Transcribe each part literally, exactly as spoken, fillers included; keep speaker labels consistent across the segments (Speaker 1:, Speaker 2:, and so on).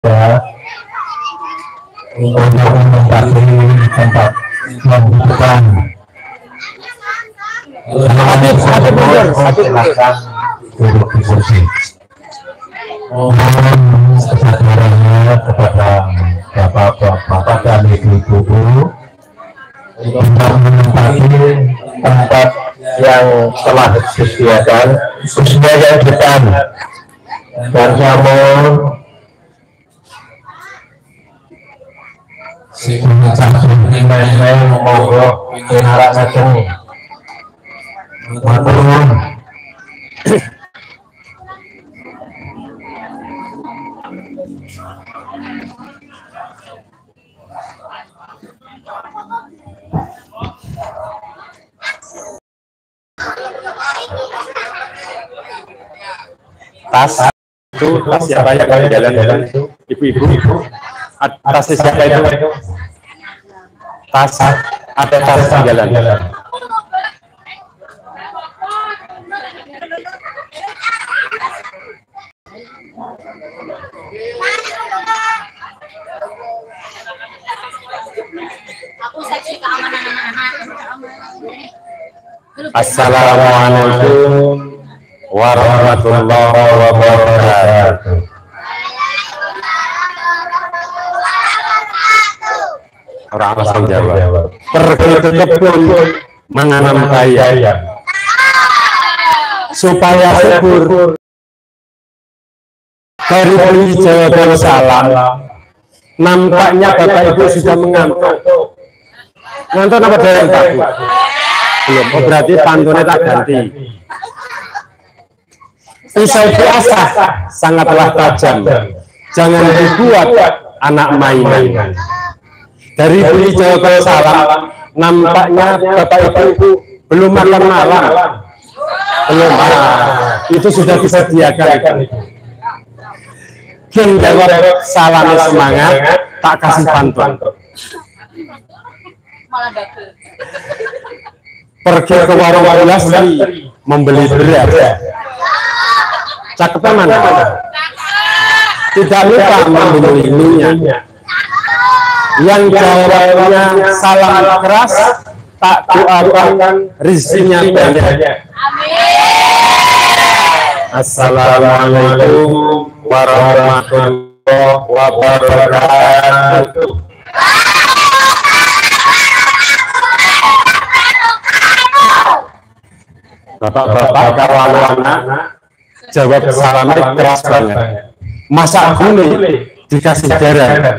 Speaker 1: untuk menempati tempat membutuhkan. Satu mundur, satu silakan duduk di kursi. Mohon kesadarannya kepada bapak-bapak dan ibu-ibu untuk menempati tempat yang telah disediakan, khususnya yang depan. Dan kamu sing ngajak main-main monggo enak ngajeng. Matur nuwun.
Speaker 2: Tas itu tas siapa yang jalan-jalan itu? Ibu-ibu. Tas siapa itu? Tas ada tas jalan. Assalamualaikum warahmatullahi wabarakatuh. Orang langsung jawab. Pergi ke kebun menanam bayam supaya subur. Dari beli jawaban salam. Nampaknya Bapak Ibu sudah mengantuk. Ngantuk apa dari takut? Belum. Oh, berarti pantunnya tak ganti. Pisau biasa sangatlah tajam. Jangan dibuat anak mainan. Dari beli jawaban salam, nampaknya Bapak Ibu belum makan malam. Belum. Itu sudah disediakan. King jawab salam semangat, tak kasih pantun. Pergi ke warung Lastri membeli beras. Cakepnya mana? Tidak lupa membeli minyak. Yang jawabnya salam keras, tak doakan rezekinya banyak. Assalamualaikum warahmatullahi wabarakatuh. Bapak-bapak kalau anak jawab salamnya keras banget. Masa gulai dikasih garam.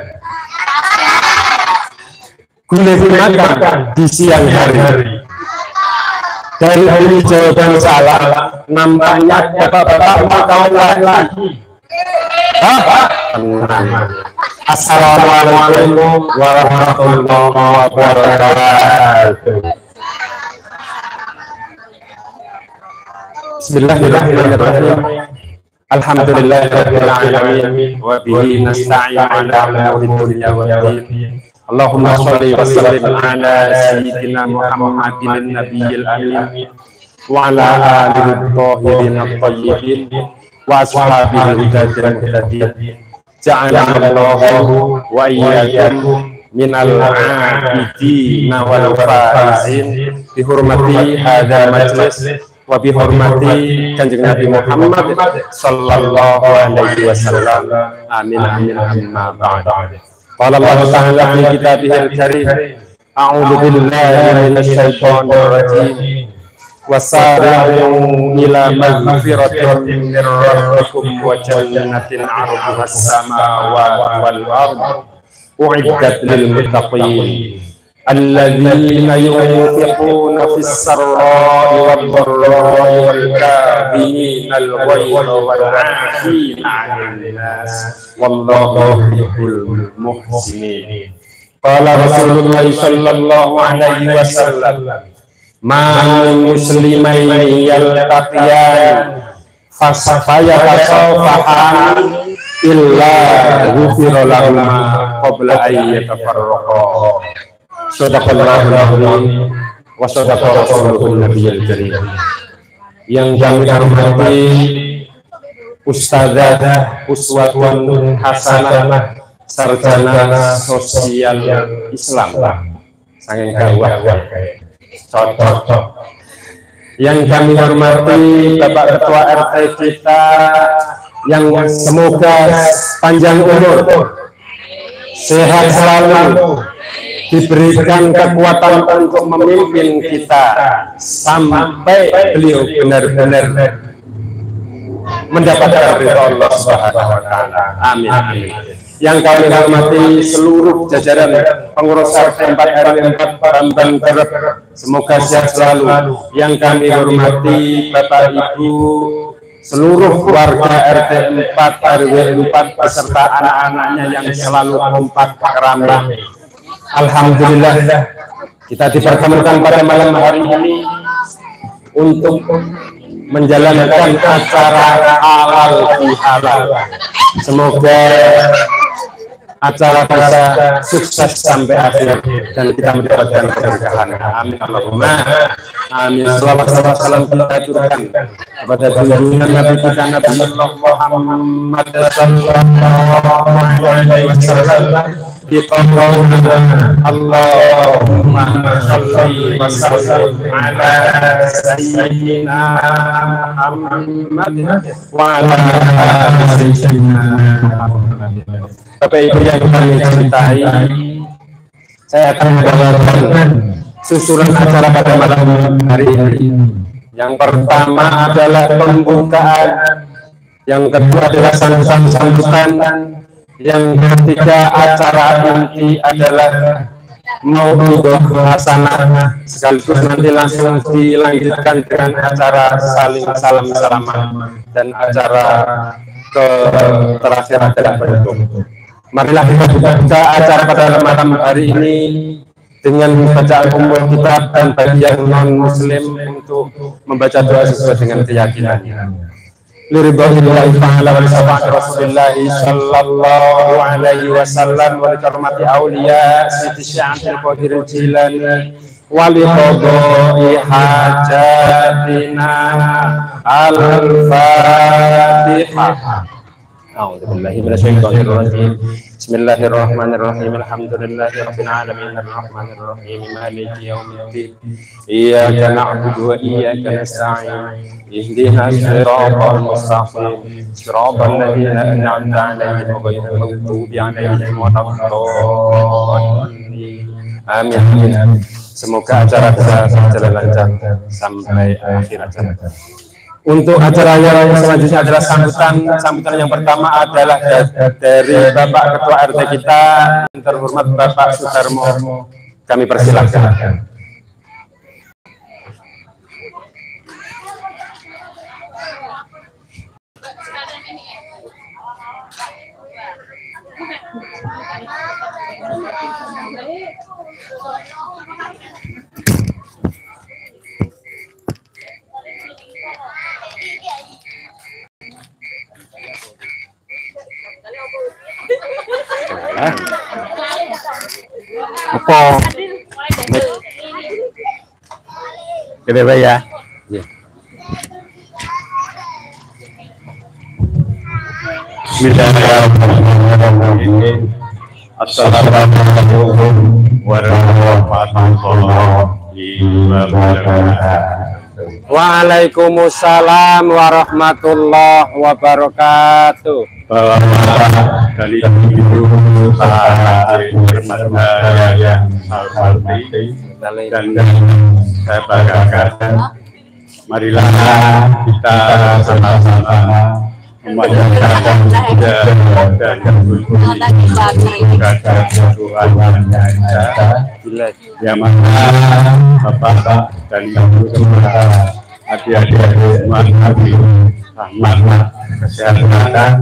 Speaker 2: Gulai dimakan di siang hari. Dari beli jawaban salam, nampaknya bapak-bapak mau kawin lagi. Hah? Assalamualaikum warahmatullahi wabarakatuh. Bismillahirrahmanirrahim. Alhamdulillahirabbil alamin wa bihi nasta'inu ala umuri dunya waddin. Allahumma shalli wa sallim ala sayyidina Muhammadin nabiyil amin wa ala alihi thahirin at-tayyibin wa ashabihi hudadil muhtadin. Ja'alallahu wa iyyakum minal 'abidin wal faizin bi hurmati hadzal majlis wa bi hurmati Kanjeng Nabi Muhammad sallallahu alaihi wasallam. Amin amin amma ba'd. Qala Allah Ta'ala fi kitabihil karim, a'udzu billahi minasy syaithanir rajim. Wasari'u ila maghfiratin min rabbikum wa jannatin 'arduha as-samawati wal ardh u'iddat lil muttaqin alladzina yunfiquna fis sarra'i wad dharra'i wal kadhimina al ghayza wal 'afina 'anil nas wallahu yuhibbul muhsinin. Qala Rasulullah sallallahu alaihi wasallam, ma muslimaini yaltaqiyan fasafaya fasafahan illa ghufira lahuma qabla an yatafarraqa. Sadaqallahul azim wa sadaqa rasulun nabiyil karim. Yang kami hormati ustadzah uswatun hasanah, sarjana sosial Islam. Saking gawah cocok. Yang kami hormati Bapak Ketua R T kita yang semoga panjang umur, sehat selalu, diberikan kekuatan untuk memimpin kita sampai beliau benar-benar mendapatkan ridha Allah Subhanahu wa taala. Amin. Amin. Yang kami hormati seluruh jajaran pengurus R T empat R W empat Bambang Kerep, semoga sehat selalu. Yang kami hormati Bapak Ibu seluruh warga R T empat R W empat beserta anak-anaknya yang selalu kompak ramai. Alhamdulillah kita dipertemukan pada malam hari ini untuk menjalankan acara halal bihalal. Semoga acara kita sukses sampai akhir dan kita mendapatkan keberkahan. Amin Allahumma amin. Selawat salam kita aturkan kepada junjungan Nabi kita Nabi Muhammad sallallahu alaihi wasallam. Allahumma shalli wa sallim ala sayyidina Muhammad wa ala ali sayyidina Muhammad. Bapak Ibu yang kami cintai, saya akan membawakan susunan acara pada malam hari ini. Yang pertama adalah pembukaan, yang kedua adalah sambutan, yang ketiga acara inti adalah mau'idhah hasanah, sekaligus nanti langsung dilanjutkan dengan acara saling salam salaman dan acara ke terakhir adalah penutup. Marilah kita buka acara pada malam hari ini dengan bacaan umum kitab dan bagi yang non muslim untuk membaca doa sesuai dengan keyakinannya. Liridha'illahi ta'ala wa lisafa'ati Rasulillah sallallahu alaihi wasallam wa likarmati awliya Siti Syaikhul Qadir Jilani wa liqadha'i hajatina al-Fatihah. A'udzubillahi minasyaitonir rajim. Bismillahirrahmanirrahim. Alhamdulillahi rabbil alamin arrahmanir rahim maliki yaumiddin. Iyyaka na'budu wa iyyaka nasta'in. Ihdinas siratal mustaqim. Siratal ladzina an'amta 'alaihim ghairil maghdubi 'alaihim waladdallin. Amin. Semoga acara kita berjalan lancar sampai akhir acara. Untuk acara yang selanjutnya adalah sambutan. Sambutan yang pertama adalah dari Bapak Ketua R T kita yang terhormat Bapak Sudarmo. Kami persilakan. Apa? Gede Pak ya? Iya. Bismillahirrahmanirrahim. Assalamualaikum warahmatullahi wabarakatuh. Waalaikumsalam warahmatullahi wabarakatuh. Bapak dari Ibu Pak Irmada yang Salpati dan saya banggakan, marilah kita sama-sama memanjatkan puja dan bersyukur kepada Tuhan Yang Esa, yang mana Bapak dan Ibu semua adik-adik semua kami rahmat kesehatan.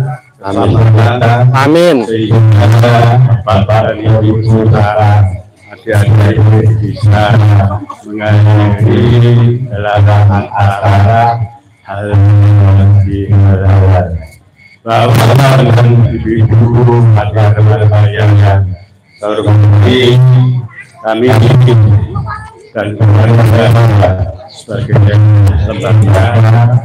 Speaker 2: Amin. Sehingga Bapak dan Ibu semua adik-adik bisa mengakhiri dalam acara hal diharapkan. Bapak dan Ibu adik-adik yang terhormati, kami dan keluarga sebagai lembaga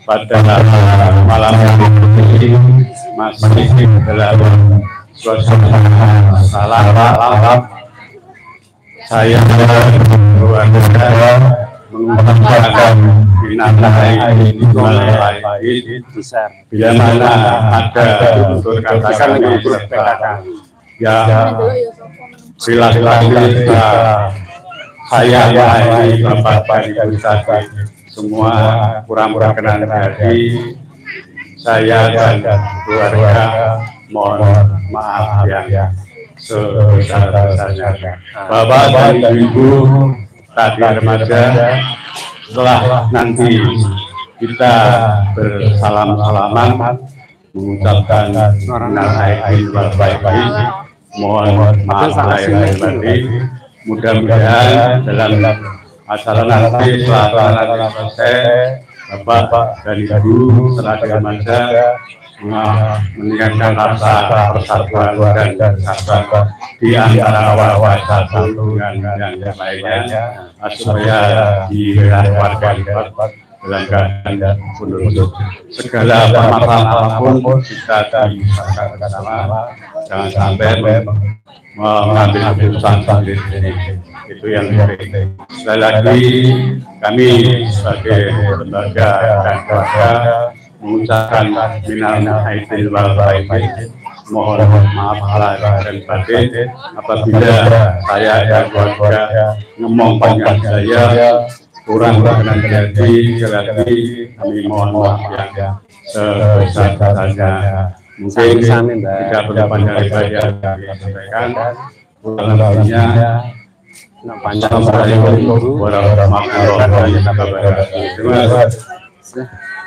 Speaker 3: pada malam ini masih dalam suasana salam alam. Saya keluarga mengucapkan binatang ini mulai besar. Bila mana ada untuk katakan dengan berkata ya silakan kita saya ini bapak ibu tadi semua kurang berkenan hati saya dan keluarga mohon maaf ya sebesar-besarnya. Bapak dan ibu tadi remaja setelah nanti kita bersalam-salaman mengucapkan innalillahi wa inna ilaihi mohon maaf lahir batin. Mudah-mudahan dalam acara nanti setelah nanti selesai Bapak dan Ibu setelah remaja meningkatkan rasa persatuan dan persatuan di antara awal-awal satu dengan yang lainnya supaya di wilayah warga dalam keadaan punduk segala permasalahan apapun kita bisa bersama, jangan sampai mengambil keputusan sendiri. Itu yang penting. Sekali lagi kami sebagai lembaga dan keluarga mengucapkan minal aidin wal faizin, mohon maaf lahir dan batin apabila saya dan keluarga ngomong panjang saya kurang berkenan hati. Sekali lagi kami mohon maaf yang sebesar-besarnya. Mungkin tidak perlu panjang lebar yang disampaikan. Kurang-lebihnya Assalamualaikum warahmatullahi wabarakatuh. Terima kasih.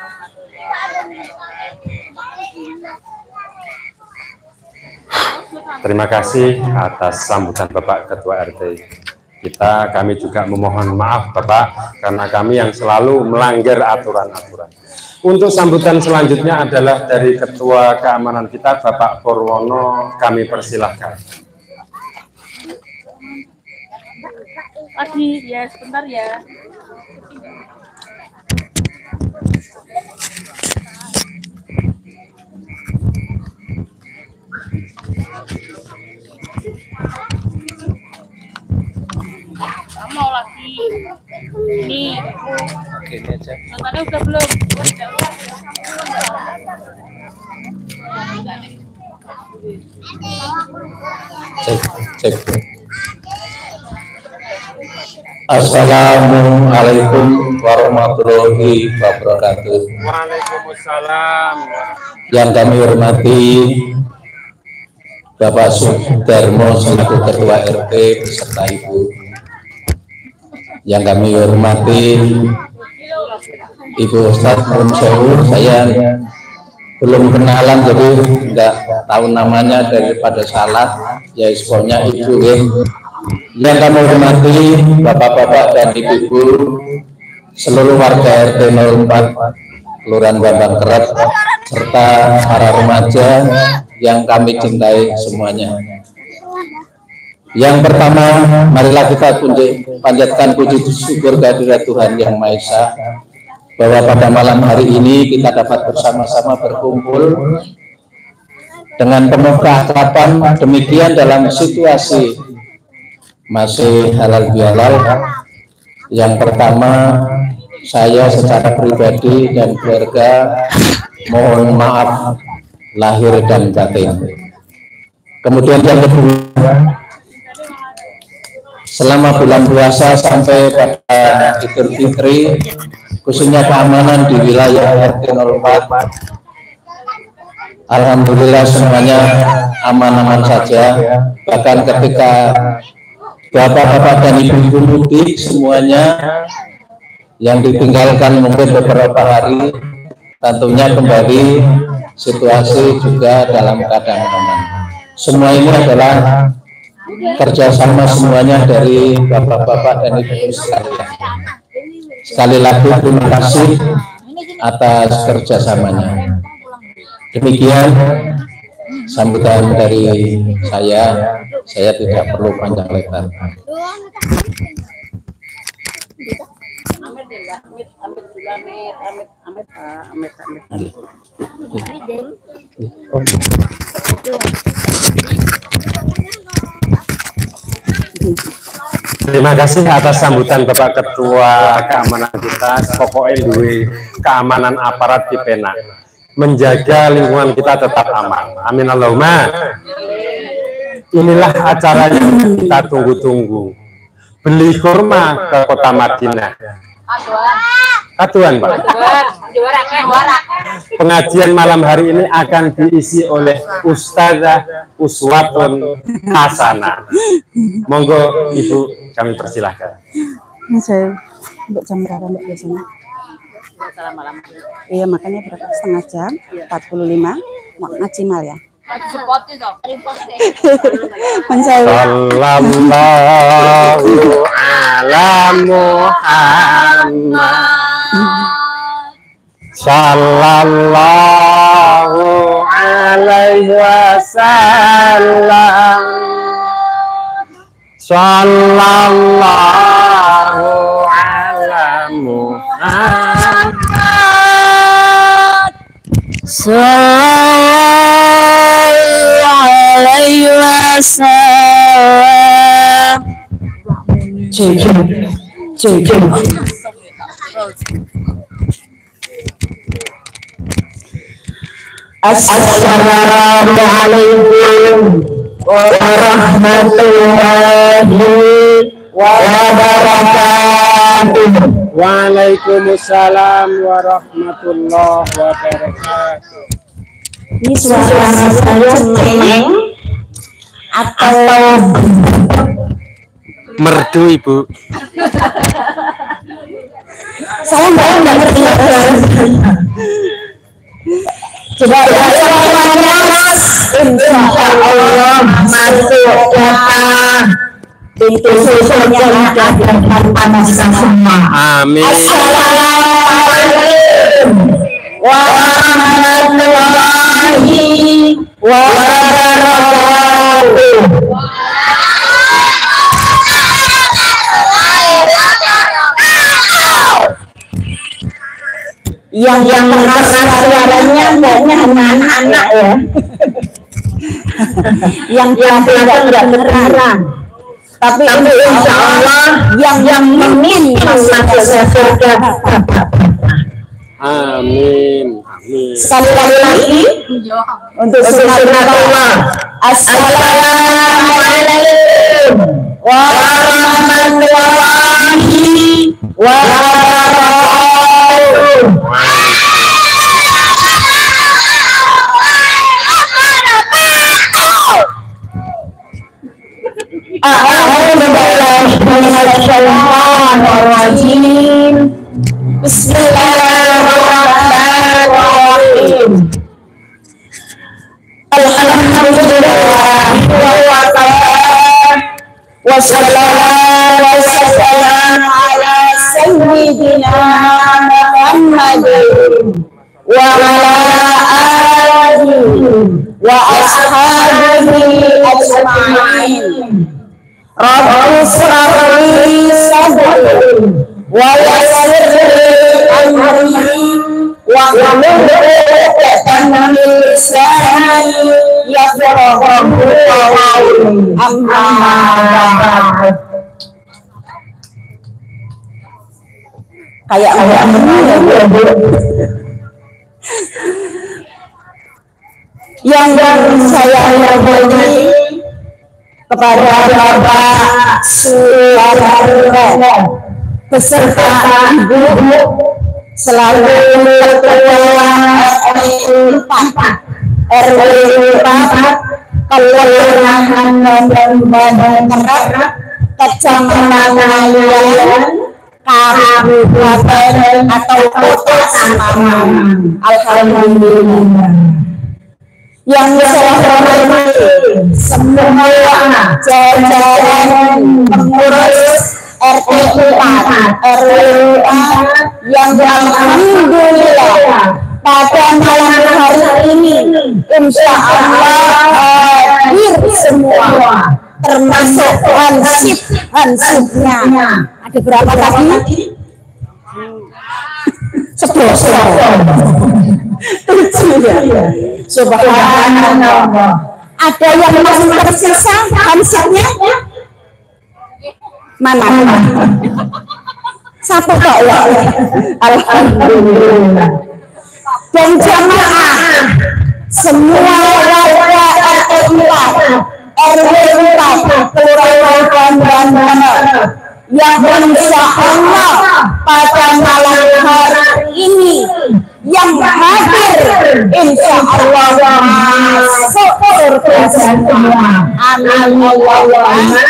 Speaker 2: Terima kasih atas sambutan Bapak Ketua R T. Kita, kami juga memohon maaf Bapak, karena kami yang selalu melanggar aturan-aturan. Untuk sambutan selanjutnya adalah dari Ketua Keamanan kita, Bapak Purwono, kami persilahkan.
Speaker 4: Pagi, ya sebentar ya. Mau lagi ini matanya udah belum
Speaker 1: cek cek Assalamualaikum warahmatullahi wabarakatuh.
Speaker 2: Waalaikumsalam.
Speaker 1: Yang kami hormati Bapak Sudarmo selaku Ketua R T beserta Ibu. Yang kami hormati Ibu Ustadz Munsewu, saya belum kenalan jadi enggak tahu namanya daripada salah, ya pokoknya Ibu ya. Yang kami hormati Bapak-bapak dan Ibu-ibu seluruh warga R T nol empat Kelurahan Bambang Kerat serta para remaja yang kami cintai semuanya. Yang pertama, marilah kita panjatkan puji syukur kehadirat Tuhan Yang Maha Esa bahwa pada malam hari ini kita dapat bersama-sama berkumpul dengan penuh keakraban, demikian dalam situasi masih halal bihalal. Yang pertama, saya secara pribadi dan keluarga mohon maaf lahir dan batin. Kemudian yang kedua, selama bulan puasa sampai pada Idul Fitri, khususnya keamanan di wilayah R T nol empat, alhamdulillah semuanya aman-aman saja. Bahkan ketika bapak-bapak dan ibu-ibu mudik semuanya yang ditinggalkan mungkin beberapa hari, tentunya kembali situasi juga dalam keadaan aman. Semua ini adalah kerjasama semuanya dari bapak-bapak dan ibu sekalian. Sekali lagi terima kasih atas kerjasamanya. Demikian sambutan dari saya. Saya tidak perlu panjang lebar.
Speaker 4: Amit, amit dulu, amit, amit, amit, amit, amit, amit.
Speaker 2: Terima kasih atas sambutan Bapak Ketua Keamanan kita. Pokoknya duwe keamanan aparat di Pena, menjaga lingkungan kita tetap aman. Amin Allahumma. Inilah acara yang kita tunggu-tunggu. Beli kurma ke kota Madinah. Katuan, Pak. Pengajian malam hari ini akan diisi oleh Ustazah Uswatun Hasanah. Monggo Ibu, kami persilahkan.
Speaker 5: Ini saya untuk jam berapa Mbak biasanya? Iya, makanya berapa setengah jam, empat puluh lima, mau ngaji mal ya.
Speaker 2: Sallallahu ala Muhammad. Sallallahu alaihi wasallam. Sallallahu ala Muhammad.
Speaker 5: Alaihi wasallam. Jujur, jujur. Assalamualaikum warahmatullahi wabarakatuh.
Speaker 2: Waalaikumsalam warahmatullahi wabarakatuh.
Speaker 5: Ini suara saya cengeng atau
Speaker 2: merdu Ibu?
Speaker 5: saya nggak ngerti. Coba suaranya insya Allah masuk kota pintu surga ada depan panas semua.
Speaker 2: Amin.
Speaker 5: Assalamualaikum warahmatullahi wabarakatuh. Yang yang merasa suaranya kayaknya anak-anak ya. Yang yang tidak beneran. Tapi, Tapi insya Allah yang yang memin masuk surga.
Speaker 2: Amin. Amin.
Speaker 5: Sekali lagi untuk sunatullah. Assalamualaikum warahmatullahi wabarakatuh. Bismillahirrahmanirrahim. Bismillahirrahmanirrahim. Alhamdulillah wa wassalatu wassalamu ala sayyidina Muhammadin wa ala alihi wa ashabihi ajma'in. Rabbi shrah li sadri wa yassir li amri wahlul 'uqdatam min lisani yafqahu qawli. Amma ba'd. Kayak kayak mana ya Bu? Yang saya hormati kepada Bapak Suwarno beserta Ibu selalu ketua R W empat R W empat Kelurahan Merak, Kecamatan Layan, Kabupaten atau Kota Semarang. Alhamdulillah. Yang saya hormati semua jajaran pengurus R T empat R W empat yang alhamdulillah pada malam hari ini insya Allah hadir semua, termasuk hansip hansipnya. Ada berapa tadi? Sedoso. Tujuh ya. Subhanallah. Ada yang masih tersisa konsepnya? Mana? Satu kok ya. Alhamdulillah. Dan jamaah semua warga R T empat, R W empat, kelurahan Bandana yang insya Allah pada malam hari ini yang hadir insya Allah masuk surga semua. Amin Allahumma.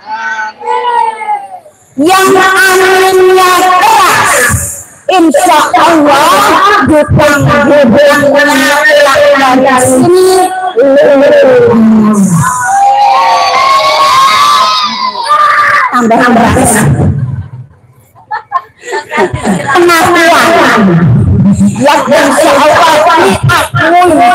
Speaker 5: Yang aminnya keras insya Allah hutang-hutangnya dari sini lulus. Tambah-tambah pengakuan yang insya Allah diakui.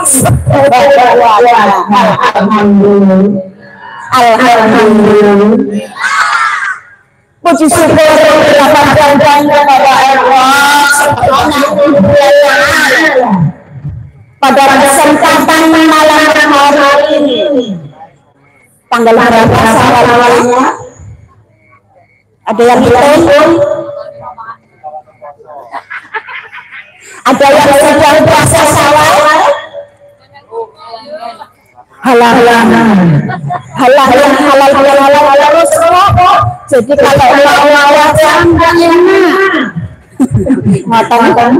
Speaker 5: Alhamdulillah. Alhamdulillah. Puji syukur kepada kepada Allah Subhanahu wa Ta'ala pada kesempatan malam hari ini tanggal berapa awalnya? Ada yang hitung? Ada yang sedang puasa Syawal? Halal halal halal halal halal halal halal semua. Jadi kalau Allah sampai matang-matang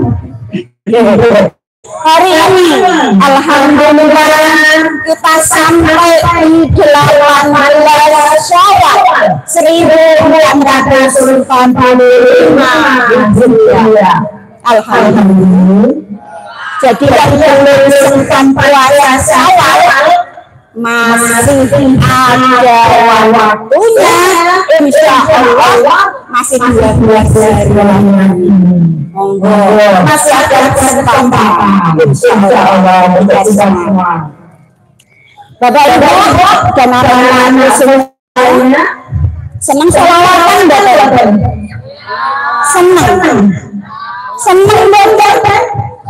Speaker 5: hari ini alhamdulillah kita sampai di delapan belas Syawal seribu empat ratus empat puluh lima Hijriah. Alhamdulillah. Jadi yang belum sempat puasa Syawal masih ada waktunya, insya Allah masih dua belas hari lagi. Monggo, masih ada kesempatan, insya Allah kita semua. Bapak Ibu dan anak-anak semuanya, senang selawatan Bapak? Senang, senang Bapak?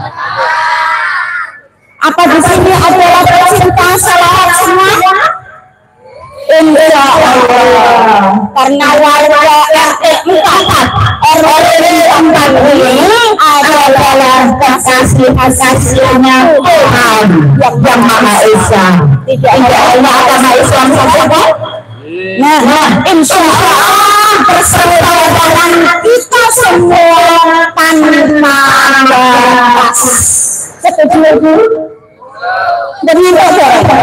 Speaker 5: Apa di sini adalah pecinta salawat semua? Insya Allah. Karena warga R T empat, R W empat ini adalah kekasih-kekasihnya Tuhan yang Maha Esa. Tidak hanya agama Islam saja. Nah, insya Allah persaudaraan kita semua tanpa batas. Setuju Bu? Dengan apa?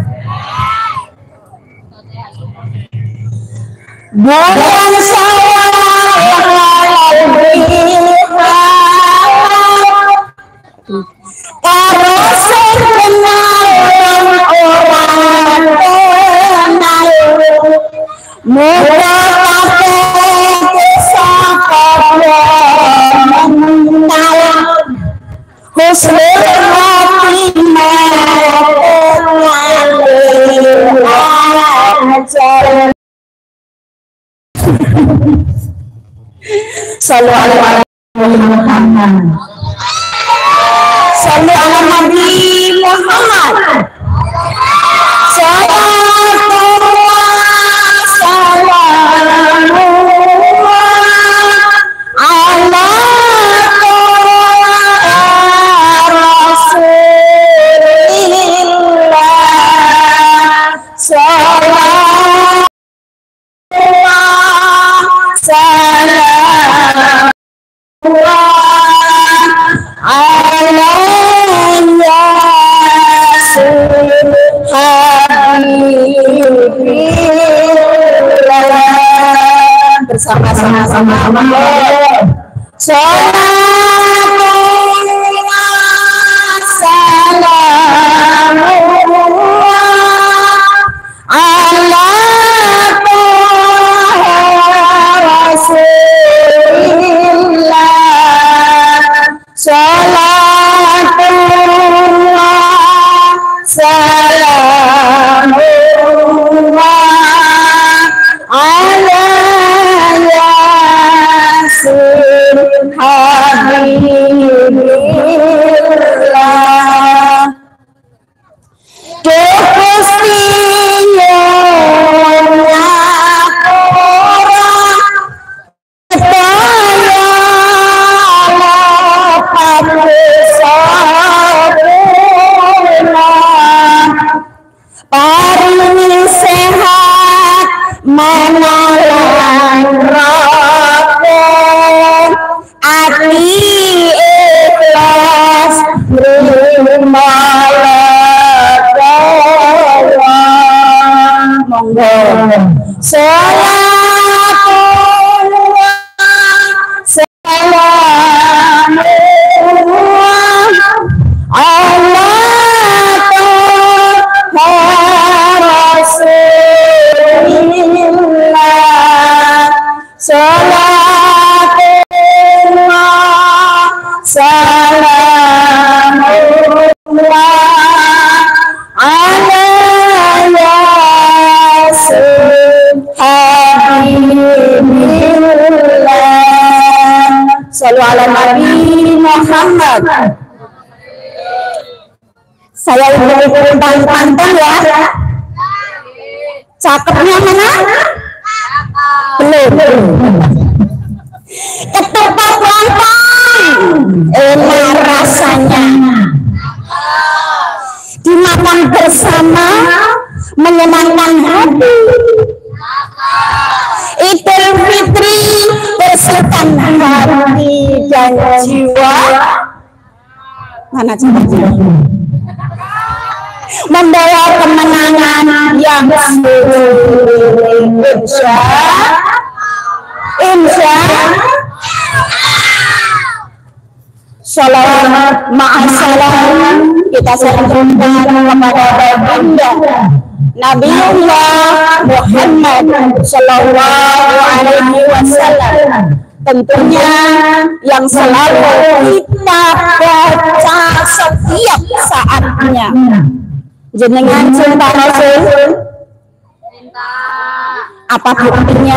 Speaker 5: Bukan saya kalau sekenal orang kenal muka pakai kisah mengenal husnul Sallu ala Muhammad. Sallu ala Nabi Muhammad. Salatullah salamullah ala Rasulillah. Salatullah salam bersama-sama sama Allah. Salatullah salamullah ala Rasulillah. Salatullah salamullah ala Yasin paringi sehat menalan rokok ati ikhlas nerima ledawa monggo salatullah salamullah ala Rasulillah salatullah salamullah ala yasin habibillah sallu ala Nabi Muhammad. Saya ibu-ibu pantang ya. Cakepnya mana? Belum. Ketupat lontong, enak rasanya. Dimakan bersama, menyenangkan hati. Idul Fitri bersihkan hati dan jiwa. Mana coba? Membawa kemenangan yang insya insya salawat ma'asalam kita sanjungkan kepada baginda Nabiullah Muhammad sallallahu alaihi wasallam, tentunya yang selalu kita baca setiap saatnya. Jenengan cinta Rasul? Cinta. Apa buktinya?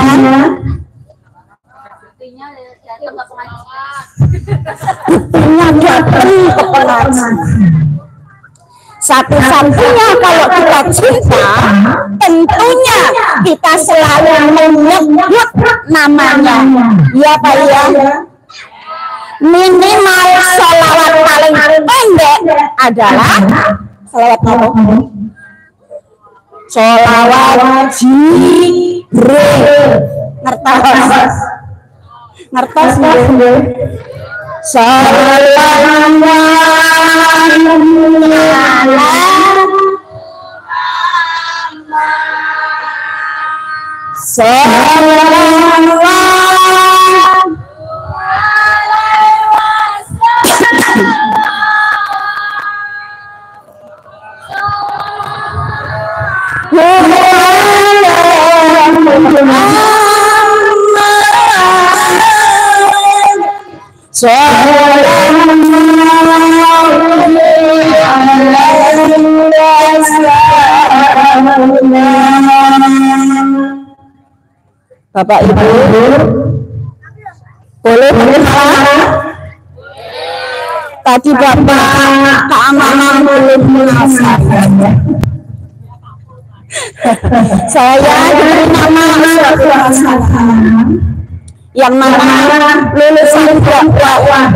Speaker 5: Buktinya datang ke pengajian. Buktinya datang ke pengajian. Satu-satunya kalau kita cinta, tentunya kita selalu menyebut namanya. Ya Pak ya? Minimal sholawat paling pendek adalah sholawat apa? Sholawat Jibril. Ngertos? Ngertos nggih? Sallallahu Bapak Ibu, boleh berdoa? Tadi Bapak keamanan belum melaksanakan. Saya diberi nama suatu pasangan yang mana lulusan dakwah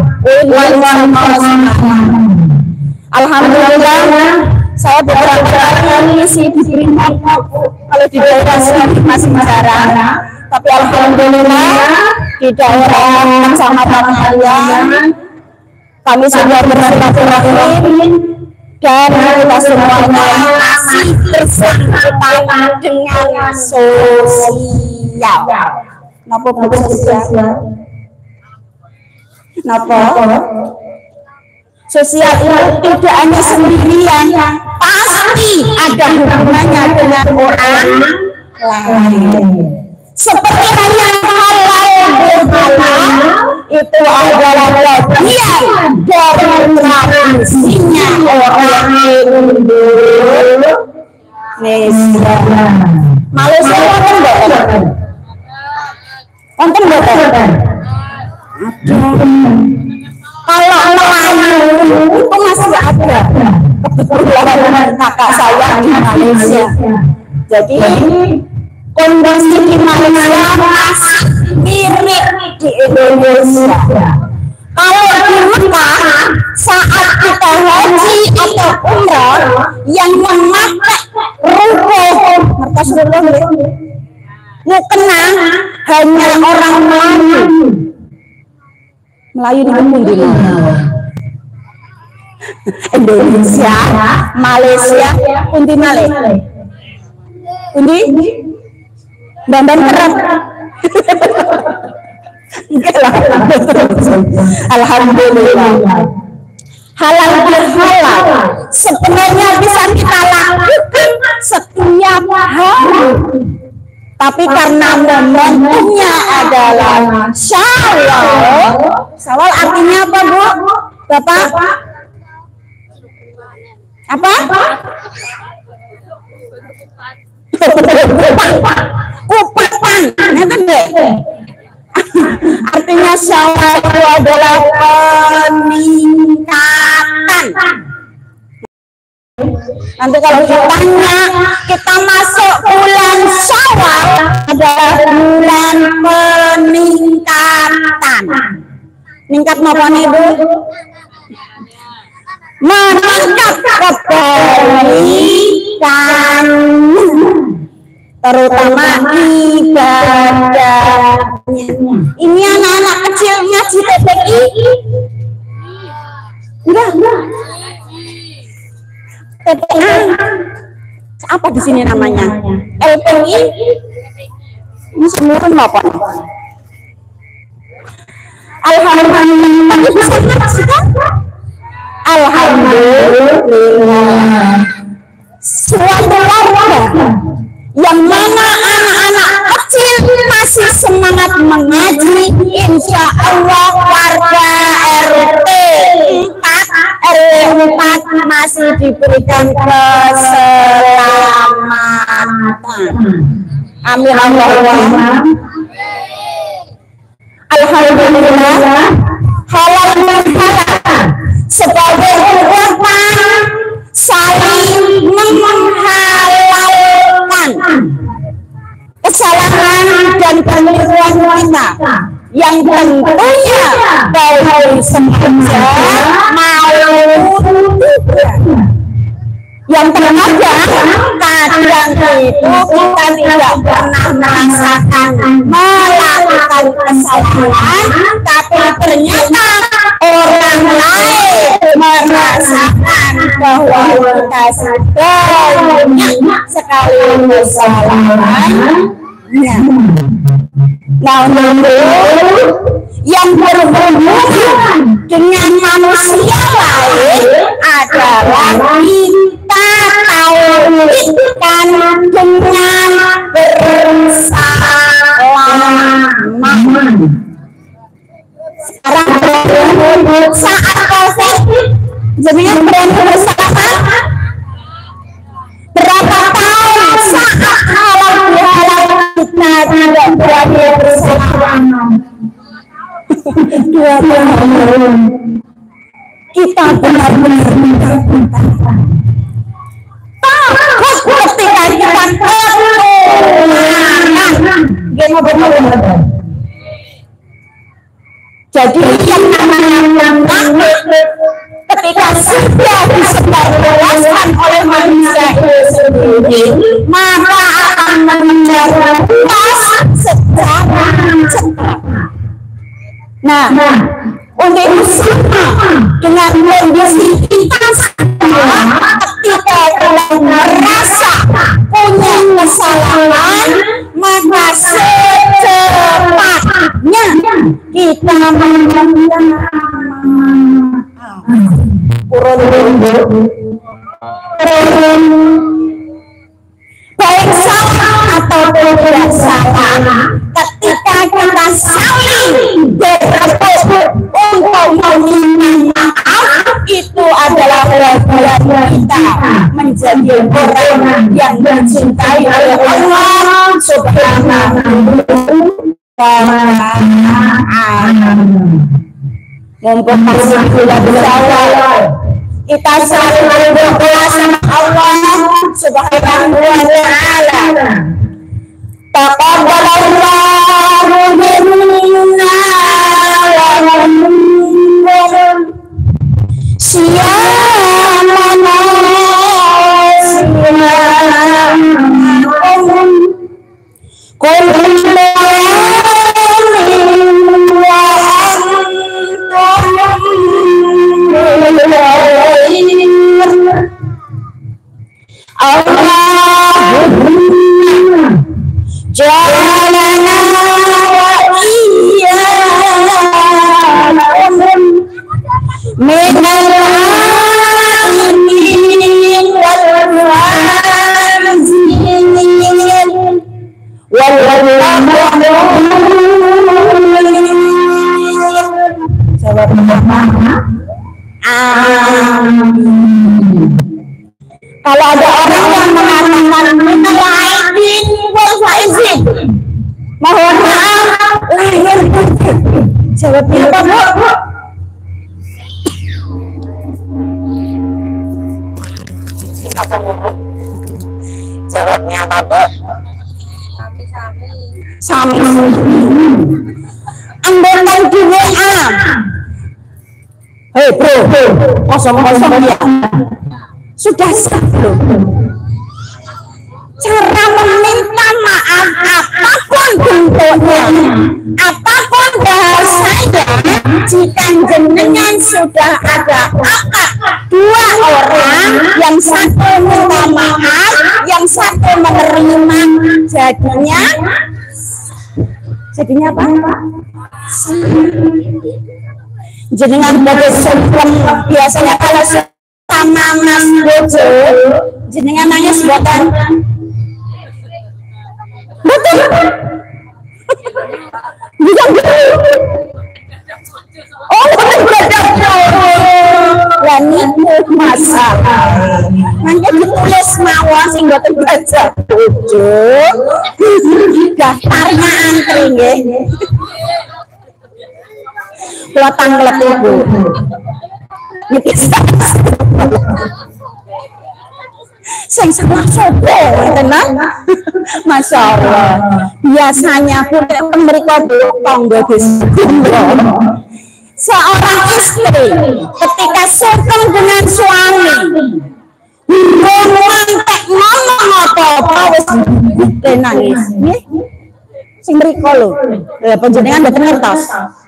Speaker 5: alhamdulillah saya beberapa kali sih diberi kalau di daerah sini masih jarang, tapi alhamdulillah di daerah Kecamatan Alian kami sudah bersilaturahmi dan kita semuanya masih bersangkutan dengan sosial. Napa Bu sosial? Napa? Sosial itu tidak hanya sendirian, pasti ada hubungannya dengan orang lain. Seperti halnya halal bihalal itu adalah bagian dari tradisinya orang Indonesia. Malaysia wonten mboten? Wonten mboten? Kalau Melayu itu masih ada. Kebetulan kakak saya di Malaysia. Jadi kondisi di Malaysia masih mirip di Indonesia. Kalau di Mekah saat kita haji atau umrah yang memakai rukun mertas rukun mukena hanya orang Melayu. Melayu di pundi Indonesia, Malaysia, pundi malih. Pundi? Bandan kerap. Alhamdulillah. Halal bihalal sebenarnya bisa kita lakukan setiap hari. Tapi karena momentumnya adalah Syawal. Syawal artinya apa, Bu? Bapak? Apa? Kupatan. Artinya Syawal itu adalah peningkatan. Nanti kalau ditanya kita masuk bulan Syawal adalah bulan peningkatan. Meningkat apa nih, Bu? Meningkat kebaikan, terutama ibadahnya. Ini anak-anak kecil ngaji T P I? Enggak, enggak. T P I apa di sini namanya? L P I? Ini semua kan apa? Alhamdulillah. Bisa ngaji kan? Alhamdulillah. Suatu warga yang mana anak-anak kecil masih semangat mengaji, insya Allah warga R T empat R W empat masih diberikan keselamatan. Amin Allahumma. Alhamdulillah. Halal bihalal sebagai ungkapan saling menghalalkan kesalahan dan keliruan kita yang tentunya baik sengaja maupun tidak. Yang terkadang kadang itu kita tidak pernah merasakan melakukan kesalahan, tapi ternyata orang lain merasakan bahwa kita sudah banyak sekali kesalahan. Nah, namun yang berhubungan dengan manusia lain adalah kita tauhidkan dengan bersalaman. Sekarang saat COVID, jadinya berani bersalaman. Berapa tahun saat halal bihalal kita tidak berani bersalaman? Dua tahun. Kita benar-benar minta-minta. Takut ketika kita kekurangan. Gimana? Jadi yang namanya takut ketika sudah disebarluaskan oleh manusia itu sendiri, maka akan menjadi puas secara cepat. Nah, untuk itu sama dengan kondisi kita ketika kita merasa punya kesalahan, maka secepatnya kita meminta turun baik salah ataupun tidak salah, ketika kita saling berebut untuk meminta maaf, itu adalah bagian kita menjadi orang yang dicintai oleh Allah Subhanahu wa ta'ala. Mumpung masih tidak bersawal, kita selalu berdoa sama Allah Subhanahu wa ta'ala. Taqabbalallahu minna wa minkum lana wa iyyakum minal amin wal wazin wallahu jawab amin. Kalau ada orang yang mengatakan minal aidin wal faizin, mohon maaf lahir batin, jawabnya apa Bu? Jawabnya apa Bu? Sami anggotan di W A. Hei bro, kosong-kosong ya. Sudah sebelum cara meminta maaf apapun bentuknya, apapun bahasanya, jika jenengan sudah ada akad dua orang, yang satu minta maaf, yang satu menerima, jadinya jadinya apa? Jenengan bagi sempurn biasanya kalau sama Mas Bojo, jenengan nangis buatan betul bukan oh dan itu masalah nanti ditulis mawon sing boten baca Bojo daftarnya antri nggih kula tanglet Ibu niki sing salah sopo tenan Masya Allah. Biasanya pun mereka tangga seorang istri ketika sukung dengan suami ngantek ngomong apa-apa wis nangis nggih sing mriko lho ya panjenengan mboten ngertos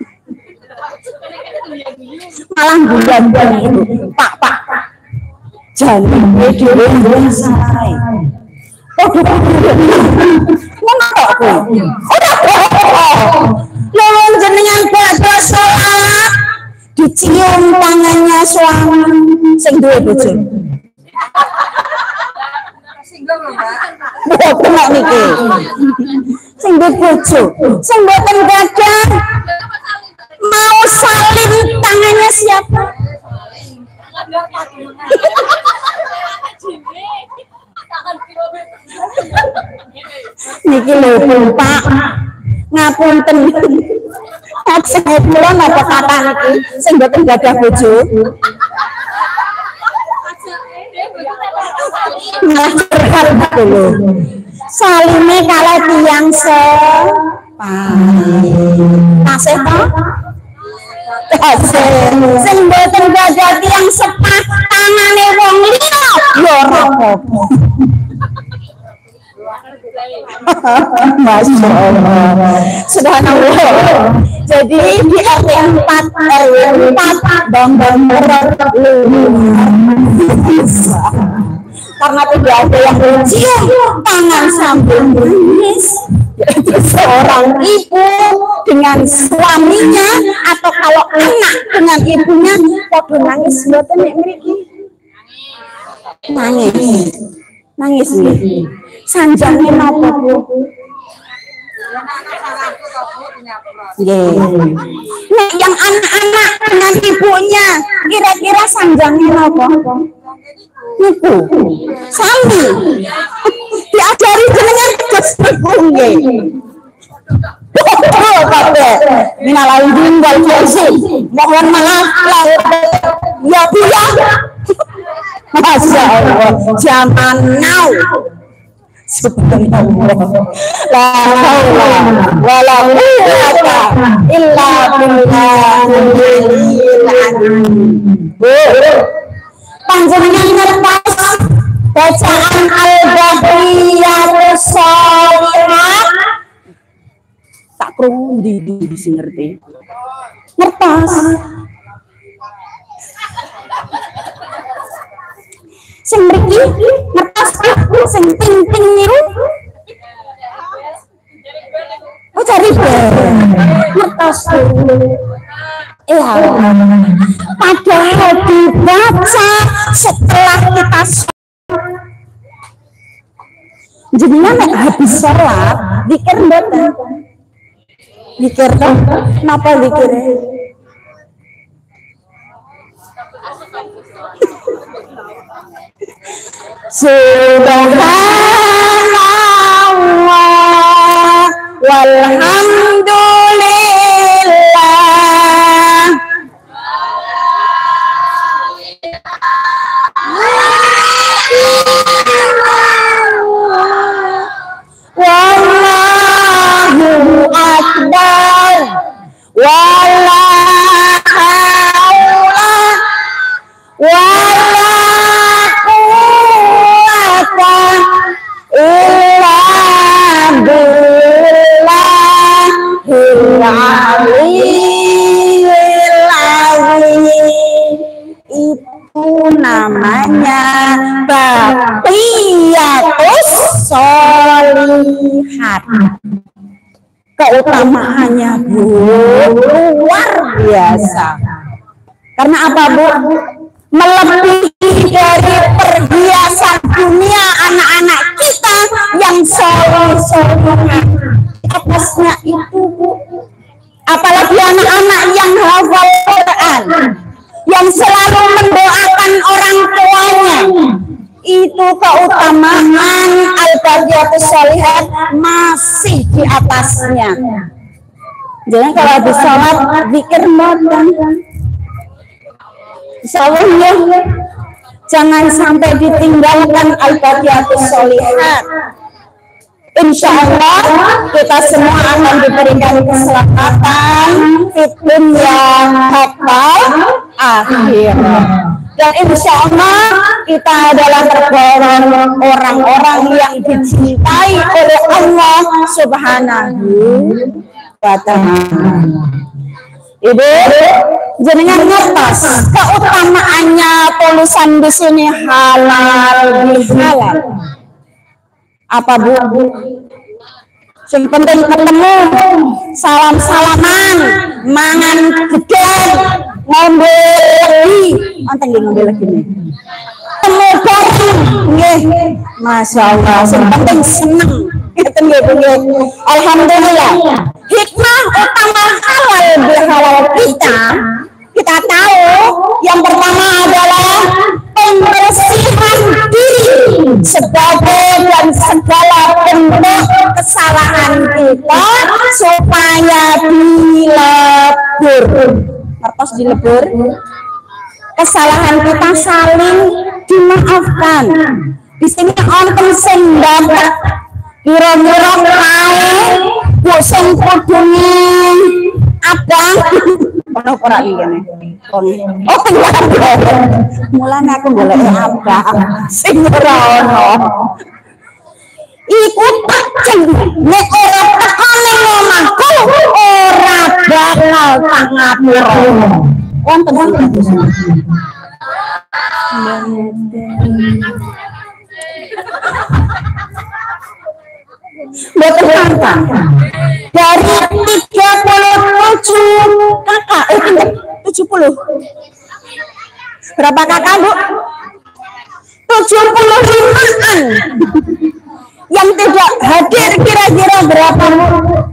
Speaker 5: malah bulan-bulan itu pak pak jangan dhewe sarai podo ngono kok kowe ora lho jenengan badhe salat dicium tangannya suami sing duwe bojo sing lho Mbak kok niki sing duwe bojo sing mboten gadah mau salim tangannya siapa? Niki lho Pak, ngapunten. Saya kula napa kata niki sing mboten gadah bojo. Malah curhat lho. Salime kalau tiyang se tasih to? Sing mboten gadah tiyang sepah tangane wong liya ya ora apa-apa. Masya Allah. Subhanallah. Jadi di R W empat R W empat bang-bang berat karena tidak ada yang mencium tangan sambil menangis. Yaitu seorang ibu dengan suaminya atau kalau anak dengan ibunya podo nangis mboten nek mriki. Nangis. Nangis nggih. Sanjange napa, Bu? Nggih. Nek yang anak-anak dengan ibunya kira-kira sanjange napa? Niku. Sami. Diajari jenengan terus niku nggih. Oh, kabeh. Minal aidin wal faizin. Mohon maaf lahir ya Bu ya. Masya Allah. Zaman now. Subhanallah. La haula wala quwwata illa billahil azim. Panjenengan ngertos bacaan Al-Baqiyatus Shalihat? Tak krungu ndi sing ngerti. Ngertos. Sing mriki ngertos sing ping-ping niku Ngertos iya, padahal dibaca setelah kita jadinya nek habis sholat dikir mboten dikir toh napa dikir Subhanallah walhamdulillah wallahu akbar wala haula wala quwwata illa billahil aliyyil azim. Itu namanya baqiyatus sholihat. Keutamaannya Bu luar biasa. Karena apa Bu? Melebihi dari perhiasan dunia anak-anak kita yang soleh-soleh. Atasnya itu Bu, apalagi anak-anak yang hafal Quran, yang selalu mendoakan orang tuanya, itu keutamaan al-baqiyatus sholihat masih di atasnya. Jadi kalau habis sholat zikir modern, insyaallah ya, jangan sampai ditinggalkan al-baqiyatus sholihat. Insya Allah kita semua akan diberikan keselamatan di dunia hatta akhirat. Dan insya Allah kita adalah tergolong orang-orang yang dicintai oleh Allah Subhanahu wa Ta'ala. Ibu, jenengan ngertos keutamaannya tulisan di sini halal bihalal. Apa Bu? Yang penting ketemu, salam-salaman, mangan gedeng, ngombe lagi, nonton ngombe lagi nih. Temu bareng, nggih, masya Allah. Yang penting seneng, ngeten nggih Bu. Alhamdulillah. Hikmah utama halal bihalal kita, kita tahu yang pertama adalah pembersihan diri sebagai dan segala bentuk kesalahan kita supaya dilebur. Ngertos dilebur? Kesalahan kita saling dimaafkan. Di sini onten sing ndak kira-kira kae bu sing kudune abang ono ora ngene. Oh, mulane aku golek abang sing ora ono. Iku pacen nek ora tekane omahku ora bakal tak ngapura. Wonten wonten. Betul kan? Dari tiga puluh tujuh kakak, eh tidak, tujuh puluh. Berapa kakak Bu? tujuh puluh lima-an. Yang tidak hadir kira-kira berapa Bu?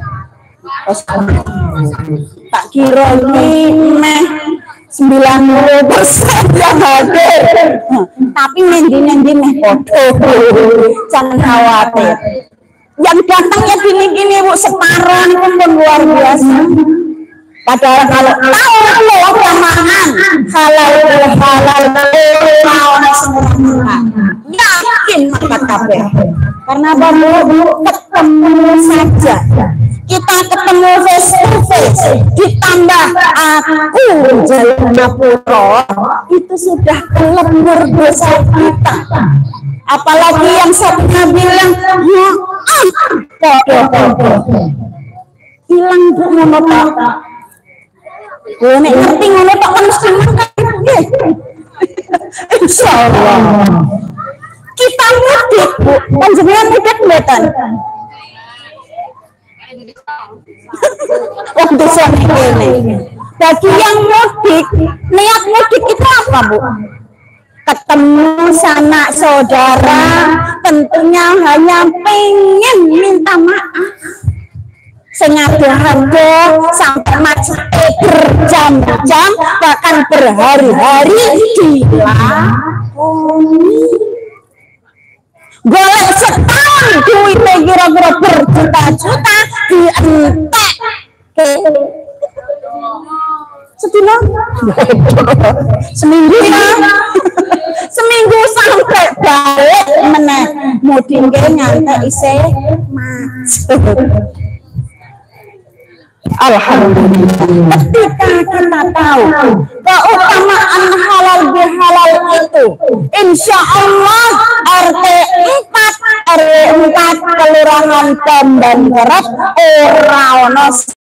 Speaker 5: Tak kira ini meh sembilan puluh persen yang hadir. Tapi nendi-nendi meh podo. Jangan khawatir. Yang datangnya gini-gini Bu separuh itu pun luar biasa. Padahal kalau tahu keutamaan halal halal mau semua yakin maka kabeh. Karena baru ketemu saja, kita ketemu face to face, ditambah aku jalan Mapuro, itu sudah kelebur dosa kita. Apalagi yang satunya bilang ya hilang Bu ngono Pak. Oh nek ngerti ngono Pak kan mesti makan nggih. Insyaallah. Kita mudik Bu, panjenengan mudik mboten? Wong desa ini. Bagi yang mudik, niat mudik itu apa, Bu? Ketemu sanak saudara, tentunya hanya pengen minta maaf. Sengaja-ngaja sampai macet berjam-jam, bahkan berhari-hari dilakoni. Golek setahun duitnya kira-kira berjuta-juta dientek ke sedina seminggu ya seminggu sampai balik meneh mudingke ngantek isih macet. Alhamdulillah, ketika kita tahu keutamaan halal bihalal itu, insya Allah R T empat R W empat Kelurahan Tamban Barat ora ono.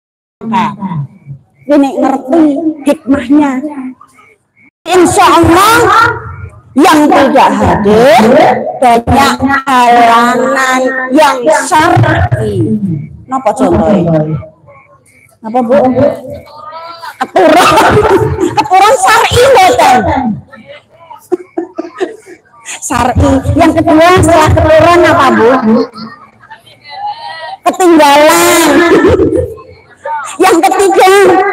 Speaker 5: Ini ngerti hikmahnya. Insya Allah yang tidak hadir banyak halangan yang syar'i. Napa contohnya? Apa, Bu? Aturan, aturan syar'i mboten. Syar'i. Yang kedua setelah aturan apa, Bu? Ketinggalan. Yang ketiga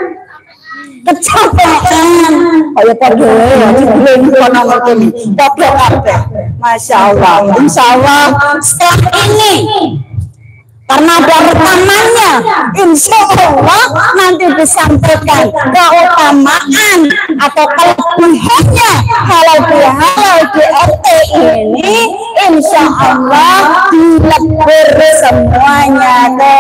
Speaker 5: kecapean. Oh ya padha ya dibeleng kono ngene. Padha kabeh. Masya Allah. Insya Allah setelah ini karena ada rekamannya, insya Allah nanti disampaikan keutamaan atau kelebihannya halal bihalal di R T ini, insya Allah dilebur semuanya ke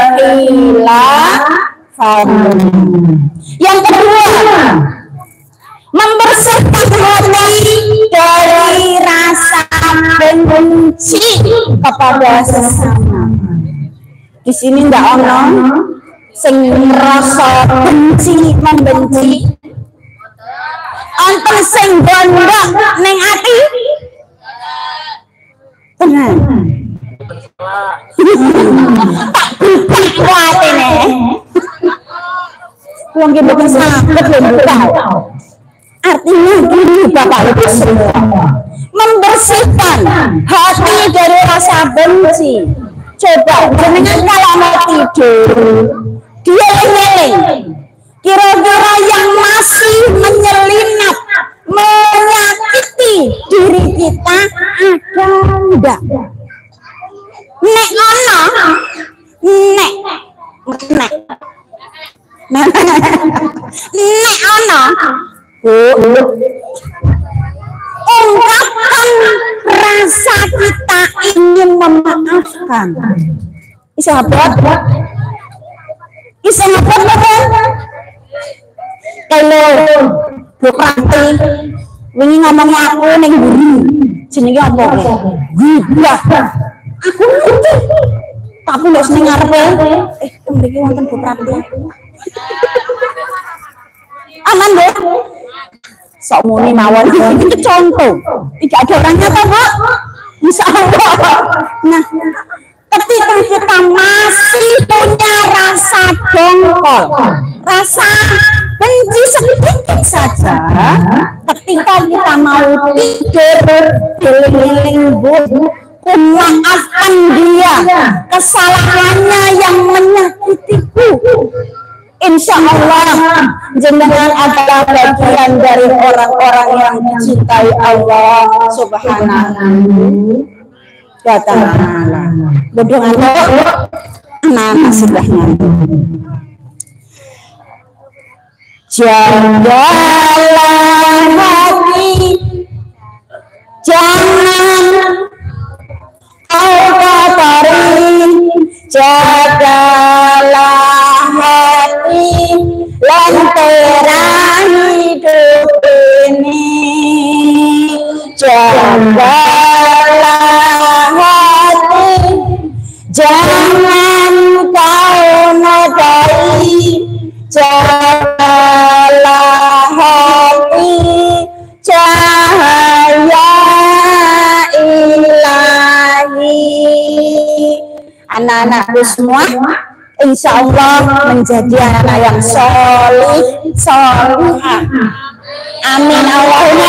Speaker 5: khilafan. Yang kedua, membersihkan hati dari rasa benci kepada sesama. Di sini ndak ono sing rasa benci membenci. Anten sing gondok ning ati. Tenang. Tak kuatene. Wong iki mboten saged buka. Artinya gini Bapak Ibu semua, membersihkan hati dari rasa benci. Coba jenengan kalau mau tidur, dia eling kira-kira yang masih menyelinap menyakiti diri kita ada enggak? Nek ono, nek nek nek ono, ungkapkan rasa kita ingin memaafkan. Sahabat, sahabat betul. Kalau Bu Pranti, wingi ngomong aku neng buri, jenenge apa? Gibah. Aku ngerti, tapi nggak seneng ngarepe. Eh, kembali wonten Bu Pranti. Aman Bu. Sok muni mawon itu contoh. Tidak ada orangnya apa, Bu? Insya Allah. Nah, ketika kita masih punya rasa dongkol, rasa benci sedikit saja, ketika kita mau tidur, eling-eling Bu, memaafkan dia kesalahannya yang menyakitiku. Insya Allah jenengan adalah bagian dari orang-orang yang dicintai Allah Subhanahu wa ta'ala. Bedung anak anak sebelahnya. Jagalah hati, jangan kau kotori. Jagalah hati, lentera hidup ini. Jagalah hati, jangan kau nodai. Jagalah hati, cahaya ilahi. Anak-anakku semua, insya Allah menjadi anak yang solih, solihah. Amin Allahumma.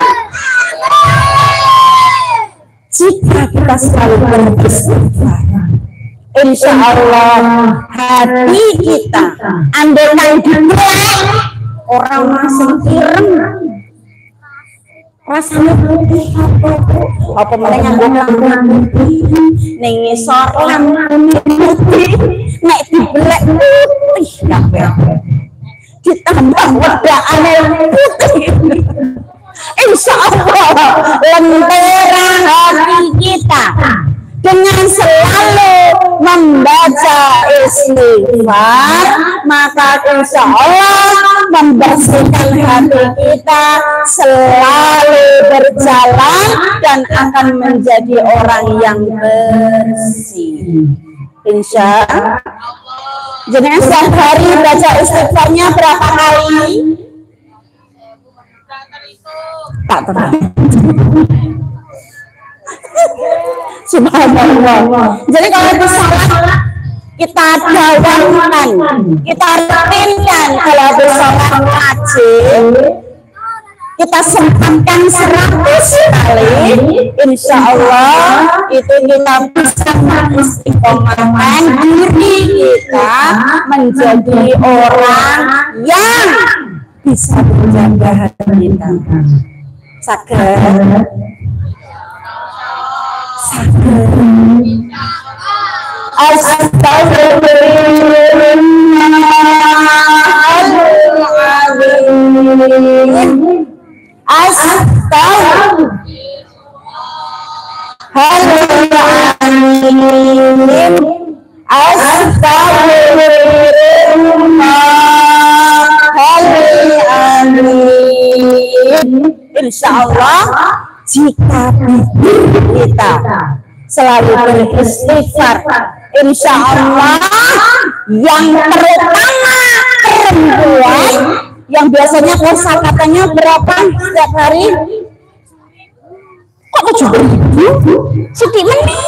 Speaker 5: Jika kita selalu beristighfar, insya Allah hati kita andaikan dibelek orang masih ireng rasanya putih apa meneh nganggo putih ning ngisor putih nek dibelek putih kabeh ditambah wedakane putih insya Allah lentera hati kita dengan selalu membaca istighfar, maka insya Allah membersihkan hati kita, selalu berjalan dan akan menjadi orang yang bersih. Insya Allah. Jadi setiap hari baca istighfarnya berapa kali? Tak terang. Subhanallah. Jadi kalau itu salah kita dawamkan, kita rutinkan. Kalau itu salah wajib kita sempatkan seratus kali, insya Allah itu kita bisa mengistiqomahkan diri kita menjadi orang yang bisa menjaga hati kita. Sakit. Astagfirullahaladzim. Astagfirullahaladzim. Astagfirullahaladzim. Insya Allah jika bibir kita selalu beristighfar, insya Allah yang terutama perempuan yang biasanya kosakatanya berapa setiap hari? Kok tujuh ribu? Sedikit menit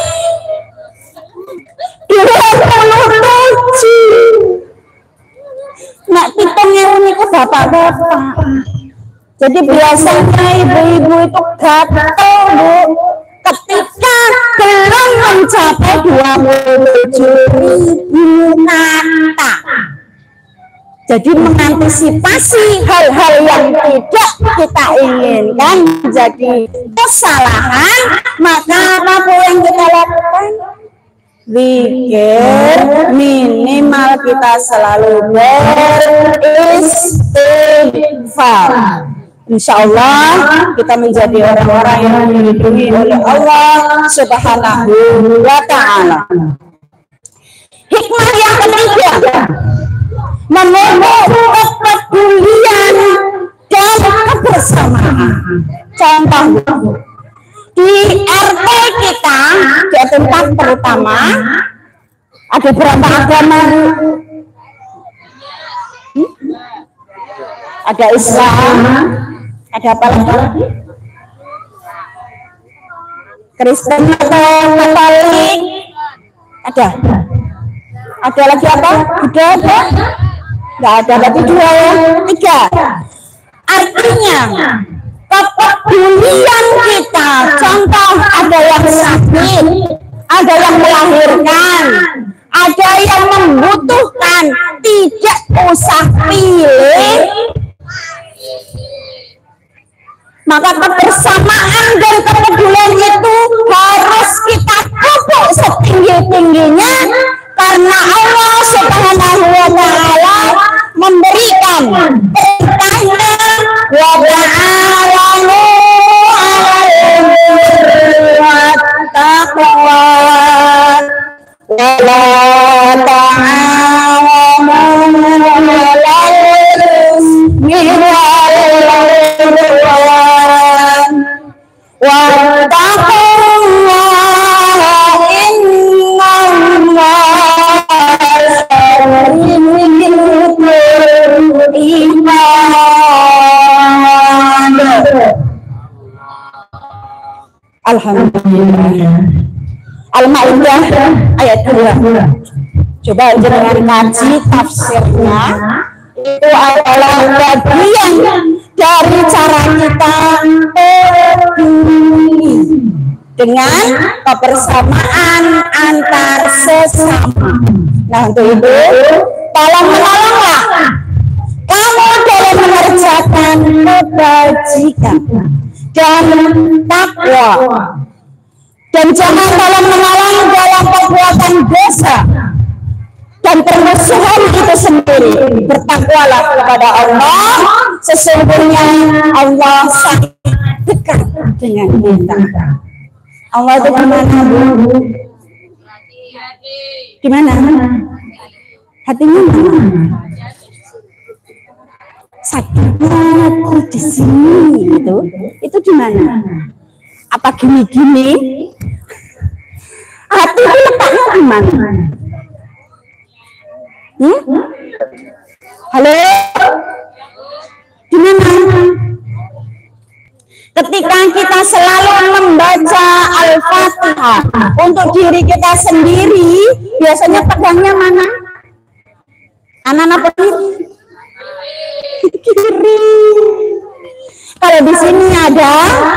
Speaker 5: dua puluh tujuh. Nak hitungnya ini ke bapak-bapak. Jadi biasanya ibu-ibu itu gatel, Bu, ketika belum mencapai dua puluh tujuh ribu kata. Jadi mengantisipasi hal-hal yang tidak kita inginkan jadi kesalahan, maka apa yang kita lakukan? Zikir, minimal kita selalu beristighfar. Insya Allah kita menjadi orang-orang yang dilindungi oleh Allah Subhanahu wa Ta'ala. Hikmah yang ketiga, memupuk kepedulian dan kebersamaan. Contoh di R T kita, di tempat terutama ada berapa agama? Hmm? Ada Islam, ada apa lagi? Kristen atau Katolik? Ada. Ada lagi apa? Buddha ada? Nggak ada, berarti dua ya? Tiga. Artinya kepedulian kita, contoh ada yang sakit, ada yang melahirkan, ada yang membutuhkan, tidak usah pilih. Maka kebersamaan dan kepedulian itu harus kita pupuk setinggi-tingginya, karena Allah Subhanahu wa Ta'ala memberikan perintahnya, wa ta'awanu 'alal birri wat taqwa wa la ta'awanu 'alal ismi wal 'udwan wattaqullaha innallaha sari'ul iman. Alhamdulillah. Al-Maidah ayat dua. Coba jangan kaji tafsirnya, itu adalah bagian dari cara kita peduli dengan kebersamaan antar sesama. Nah, untuk itu tolong menolonglah kamu dalam mengerjakan kebajikan dan takwa, dan jangan tolong menolong dalam perbuatan dosa dan permusuhan itu sendiri. Bertakwalah kepada Allah, sesungguhnya Allah sangat dekat dengan kita. Allah itu di mana, Bu? Di mana? Hatinya mana? Sakitnya hati di sini itu, itu di mana? Apa gini-gini? Hati itu letaknya di mana? Hmm? Halo? Di mana? Ketika kita selalu membaca Al-Fatihah untuk diri kita sendiri, biasanya pegangnya mana? Anak-anak kiri. Kiri. Kalau di sini ada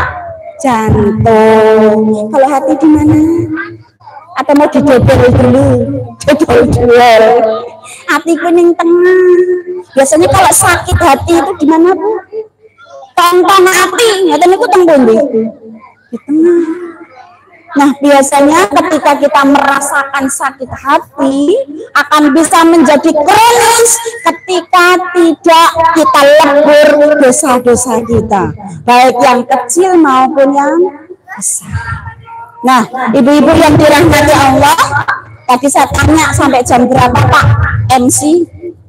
Speaker 5: jantung. Kalau hati di mana? Atau mau didodol dulu? Dodol dulu. Hati kuning tengah. Biasanya kalau sakit hati itu di mana, Bu? Tong-tong hati, ngaten niku teng pundi? Di tengah. Nah, biasanya ketika kita merasakan sakit hati akan bisa menjadi kronis ketika tidak kita lebur dosa-dosa kita, baik yang kecil maupun yang besar. Nah, ibu-ibu yang dirahmati Allah, tadi saya tanya sampai jam berapa Pak M C?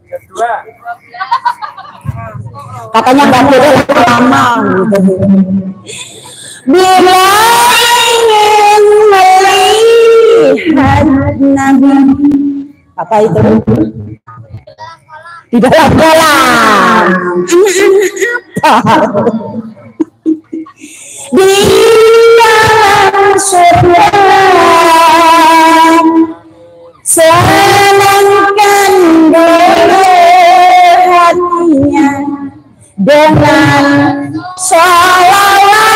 Speaker 5: Katanya nggak boleh lama gitu. Bila ingin melihat Nabi, apa itu? Di dalam kolam. Anak-anak apa? Di dalam surga. Senangkan dulu hatinya dengan sholawat.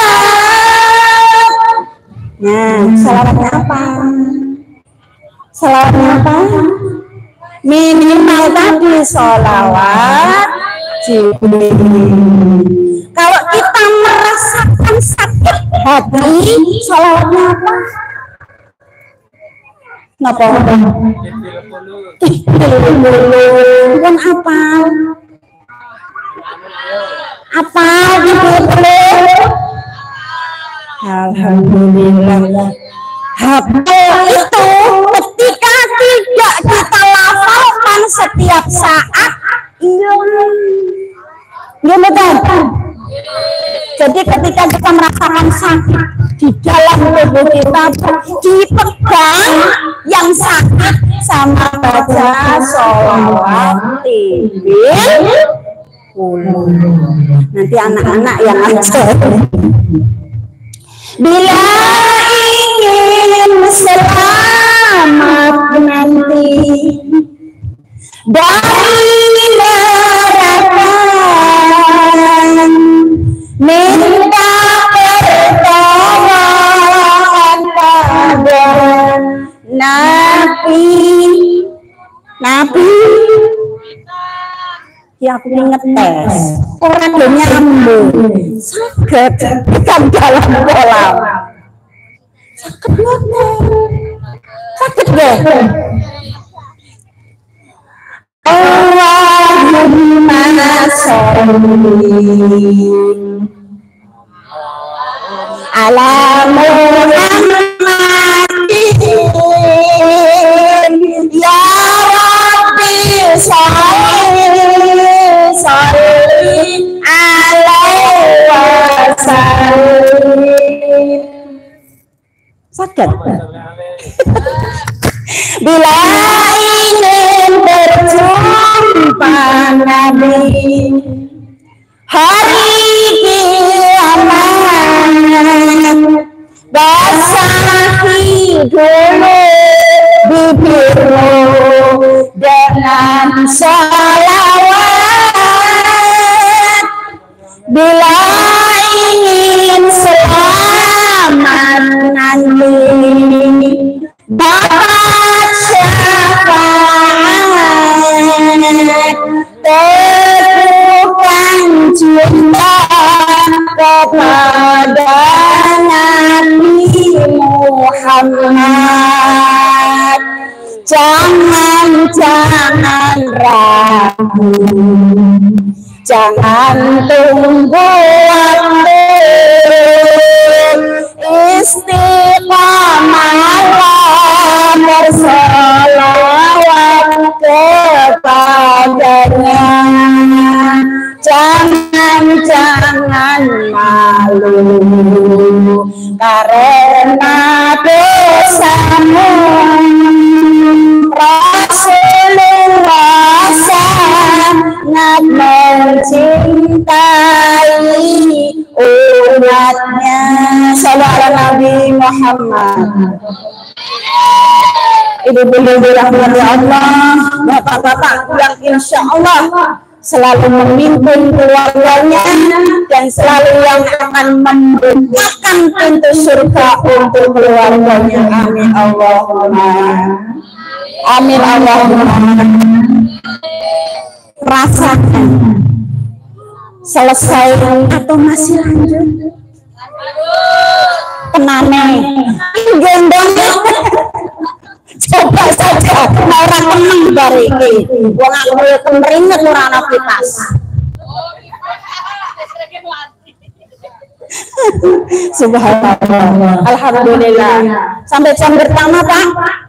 Speaker 5: Nah, sholawatnya apa? Sholawatnya apa? Minimal tadi sholawat Jibril. Kalau kita merasakan sakit hati, sholawatnya apa? Napa? Bukan apa? Apa gitu? Alhamdulillah. Hafal itu ketika tidak kita lafalkan setiap saat, iya, iya betul. Jadi ketika kita merasakan sakit di dalam tubuh kita, dipegang yang sakit sama baca sholawat tibil puluh. Nanti anak-anak yang ajar. Bila ingin selamat nanti dari neraka, minta pertolongan pada Nabi. Nabi ya aku ngetes orang belum nyambung sakit kan dalam kolam sakit banget sakit deh. Allahumma sholli ala Muhammadin ya Rabbi sholli sholli alaihi wasallim. Sakit. Bila ingin berjumpa Nabi hari kiamat, basahi dulu bibirmu dengan salawat. Bila ingin selamat nanti dapat syafaat, teguhkan cinta kepada Nabi Muhammad. Jangan-jangan ragu, jangan tunggu waktu, istiqamalah berselawat kepadanya. Jangan-jangan malu karena dosamu. Rasulullah sangat mencintai umatnya. Sallallahu Nabi Muhammad. Ibu-ibu dirahmati Allah, bapak-bapak yang insya Allah selalu memimpin keluarganya dan selalu yang akan membukakan pintu surga untuk keluarganya. Amin Allahumma. Amin Allahumma. Rasakan selesai atau masih lanjut? Tenane, gendong. Coba saja orang tenang dari ini. Wong aku kemringet ora ana kipas. Subhanallah. Alhamdulillah. Sampai jam pertama, Pak?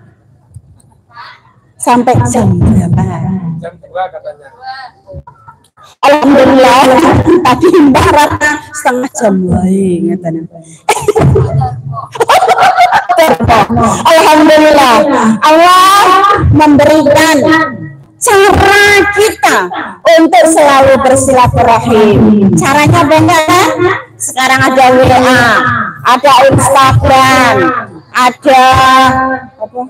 Speaker 5: Sampai jam berapa? Jam dua katanya. Alhamdulillah. Tadi Mbak Ratna setengah jam wae ngeten. Alhamdulillah, Allah memberikan cara kita untuk selalu bersilaturahim. Caranya banyak kan? Sekarang ada W A, ada Instagram, ada apa?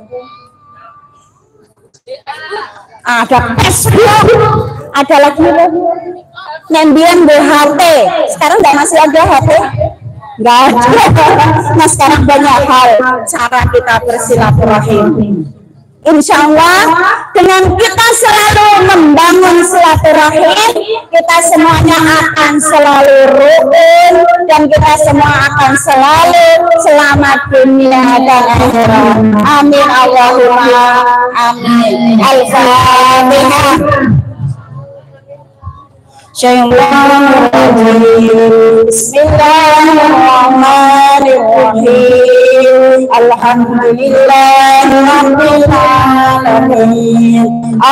Speaker 5: Ada Facebook, ada lagi nembian B H P. Sekarang nggak masih ada H P? Nggak ada. Nah sekarang banyak hal cara kita bersilaturahim. Insya Allah dengan kita selalu membangun silaturahim, kita semuanya akan selalu rukun dan kita semua akan selalu selamat dunia dan akhirat. Amin Allahumma amin. Al-Fatihah. Bismillahirrahmanirrahim. Alhamdulillahirabbil alamin.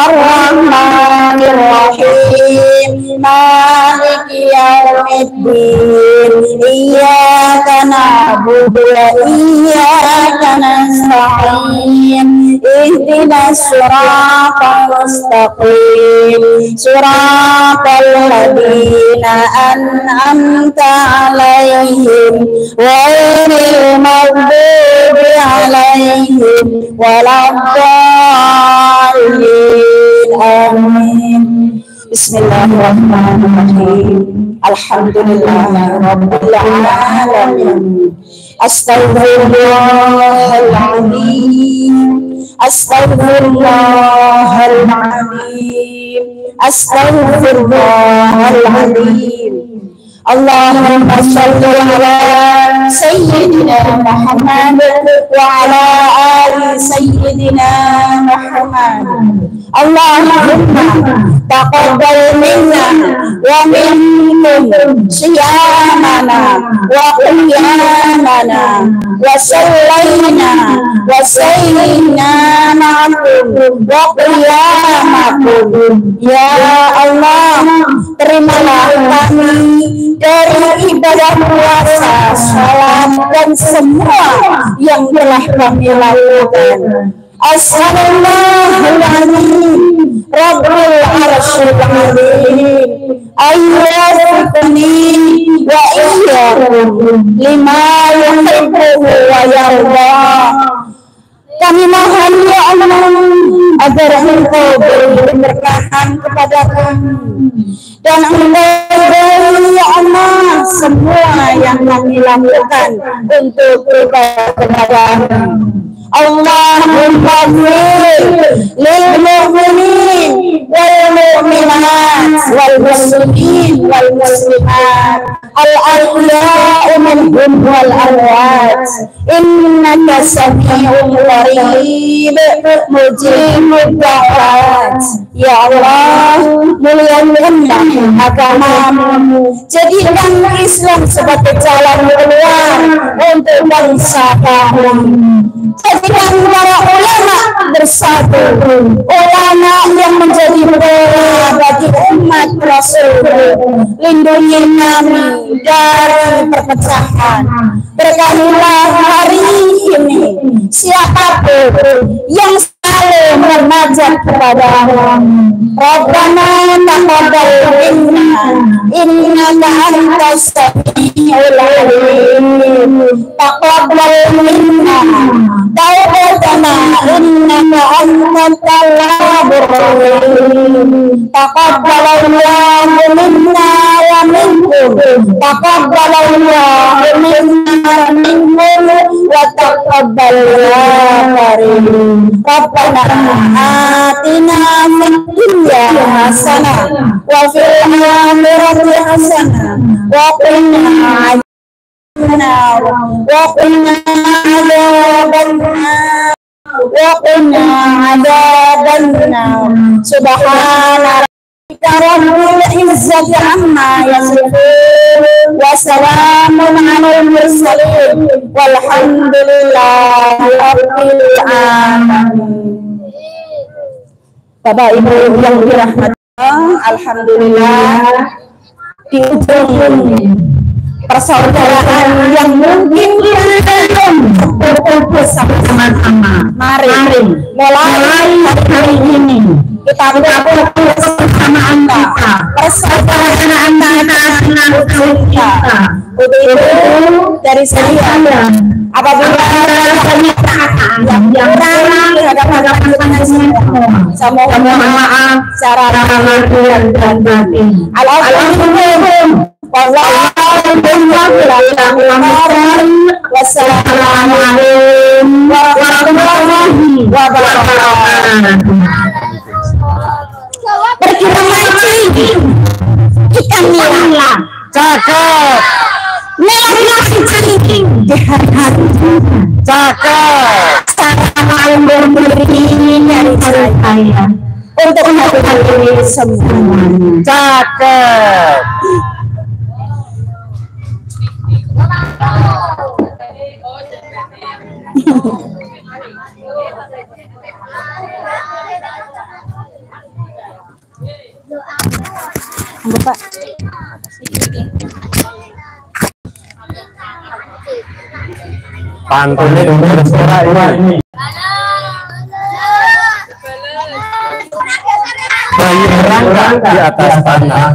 Speaker 5: Ar-Rahmanirrahim. Maliki yaumiddin. Iyyaka na'budu wa iyyaka nasta'in. Ihdinas siratal mustaqim. Siratal ladzina an'amta 'alaihim ghairil maghdubi 'alaihim waladdallin. Amin. Bismillahirrahmanirrahim. Alhamdulillahirabbil alamin. Astaghfirullahaladzim. Astaghfirullahaladzim. Astaghfirullahaladzim. Allahumma shalli ala sayyidina Muhammad wa ala ali sayyidina Muhammad. Allahumma taqabbal minna wa minkum siyamana wa qiyamana wa sallayna wa sayyidina ma'akum wa qiyamakum. Ya Allah, terimalah kami dari ibadah puasa, salat dan semua yang telah kami lakukan. Assalamualaikum Rabbul Arsyil Azim. Ayyuhani wa iyyakum lima yuhibbu wa yarda. Kami mohon ya Allah, agar engkau beri keberkahan kepada kami dan engkau beri ya Allah semua yang kami lakukan untuk kebaikan. Allahumma lil mu'minin wal mu'minat wal muslimin wal muslimat al ahya'u minhum wal amwat innaka sami'un qarib mujibud da'wat. Ya Allah, muliakanlah agamamu, jadikan Islam sebagai jalan keluar untuk bangsa kami. Jadikan para ulama bersatu, ulama yang menjadi bola bagi umat Rasul. Lindungi kami dari perpecahan. Berkahilah hari ini siapapun yang selalu bermajat kepada Rabbana taqabbal minna innaka antas samiul alim. Taqabbal minna taubatana innaka antat tawwabur rahim. Taqabbalallahu minna wa minkum. Taqabbalallahu minna wa minkum wa taqabbal ya karim. Rabbana atina fid dunya hasanah wa fil akhirati hasanah wa qina adzabannar wa qina adzabannar wa qina adzabannar. Subhana rabbika rabbil izzati amma yasifun wa salamun alal mursalin walhamdulillahi rabbil alamin. Bapak Ibu yang dirahmati Allah, alhamdulillah di ujung persaudaraan yang mungkin belum berkumpul bersama-sama. Mari mulai hari ini kita berkumpul bersama Anda, persaudaraan Anda dengan kita. Untuk itu dari saya, apabila banyak yang kurang terhadap hadapan saya mohon maaf secara lahir dan batin. Alhamdulillah. Wassalamualaikum warahmatullahi wabarakatuh. Berkira mati kita milah cakep milah cantik cakep salam berberi dari saya untuk melakukan ini semua cakep. Bapak
Speaker 2: pantunnya bersuara ini. Bayi merangkak di atas tanah,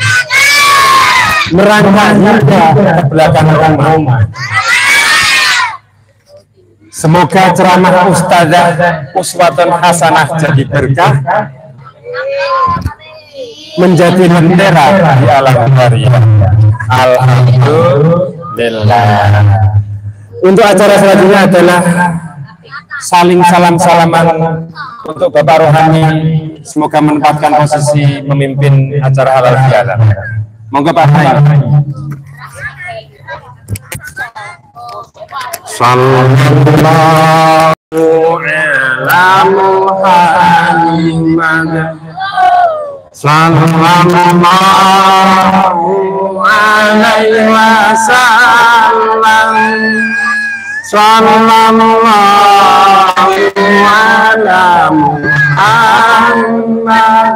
Speaker 2: merangkak juga ke belakang rumah. Semoga ceramah Ustazah Uswatun Hasanah jadi berkah, menjadi bendera di alam waria. Alhamdulillah. Untuk acara selanjutnya adalah saling salam-salaman untuk Bapak Rohani. Semoga menempatkan posisi memimpin acara halal bihalal. Monggo Pak Hai. Sallallahu ala Muhammad. Sallallahu alaihi wasallam. Sallallahu ala Muhammad.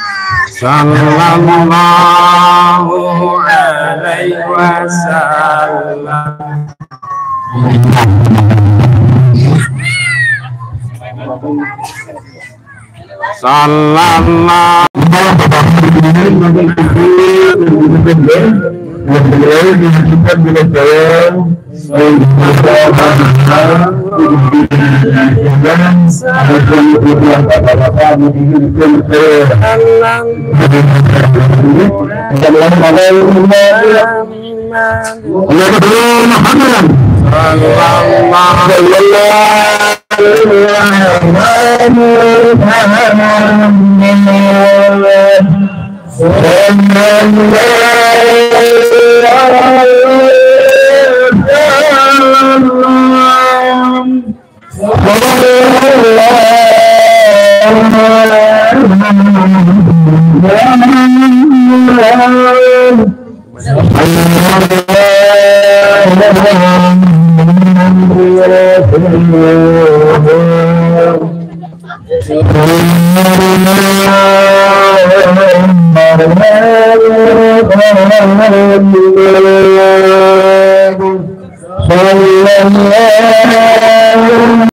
Speaker 2: Sallallahu alaihi wasallam. Sallallahu alaihi wasallam.
Speaker 6: Allah